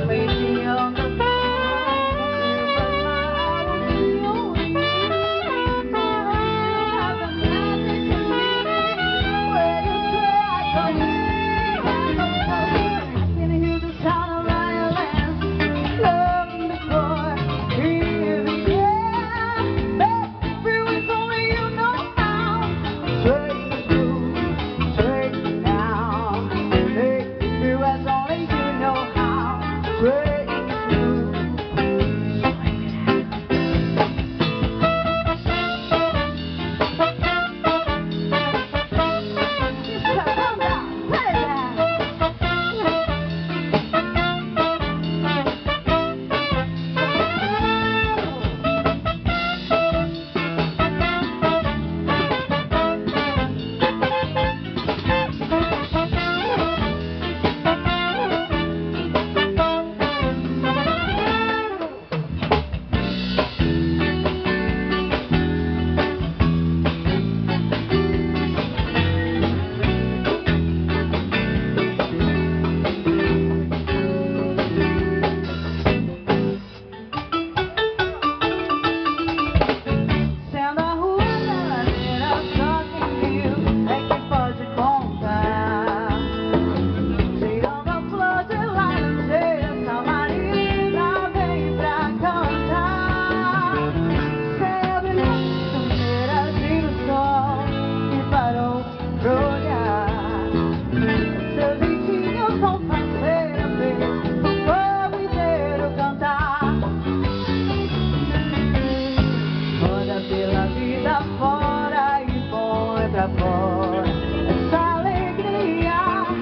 pra fora essa alegria.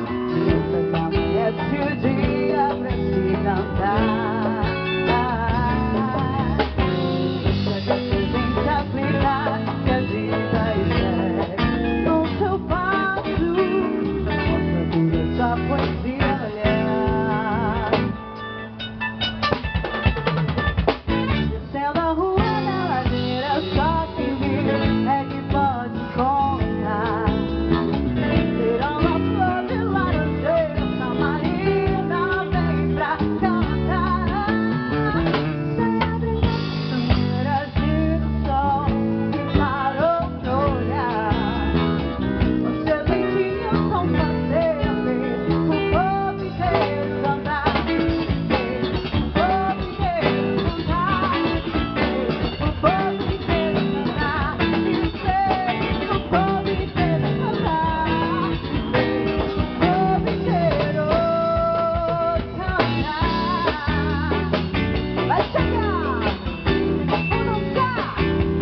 Essa amanhece o dia pra se cantar. Deixa que a gente aplicar, que agita e segue no seu passo. Mostra tudo essa poesia olhar. Descendo a rua da ladeira, só quem viu é que pode contar. Tirando a flor de laranjeira, essa marina vem pra cantar. Sempre na sombra do sol que parou pra olhar. Os seus dentinhos são fazer a vez o povo inteiro cantar. O povo inteiro cantar. O povo inteiro cantar. O povo inteiro cantar. O povo inteiro cantar. Vai chegar, vamos dançar.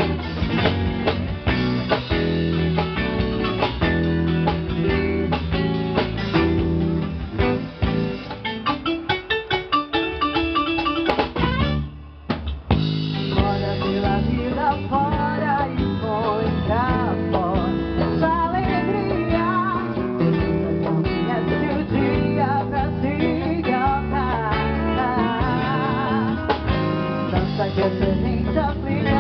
Roda pela vida fora e põe pra fora essa alegria. Amanhece o dia pra se cantar. Dança que a gente aplica.